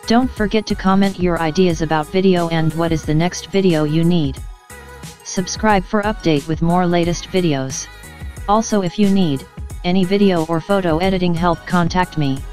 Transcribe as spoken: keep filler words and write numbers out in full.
Don't forget to comment your ideas about video and what is the next video you need. Subscribe for update with more latest videos. Also, if you need any video or photo editing help, contact me.